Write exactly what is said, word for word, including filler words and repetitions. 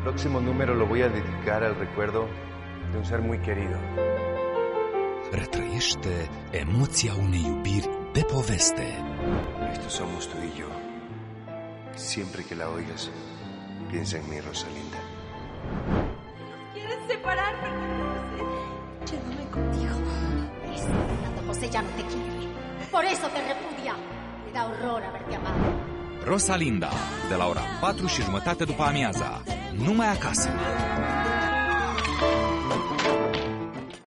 próximo número lo voy a dedicar al recuerdo de un ser muy querido. Retrăiește emoția unei iubiri de poveste. Estos somos tú y yo. Siempre que la oigas, piensa en mí, Rosalinda. ¿Quieres separarme, José? Llévame contigo. Ese Fernando José ya no te quiere. Por eso te repudia. Le da horror haberte amado. Rosalinda, de la ora patru și jumătate după amiaza, numai acasă.